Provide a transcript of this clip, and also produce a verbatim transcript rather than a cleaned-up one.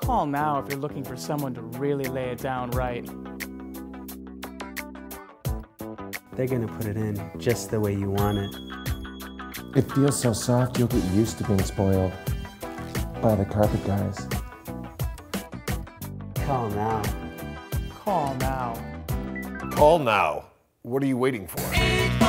Call now if you're looking for someone to really lay it down right. They're gonna put it in just the way you want it. It feels so soft you'll get used to being spoiled by the carpet guys. Call now. Call now. Call now. What are you waiting for?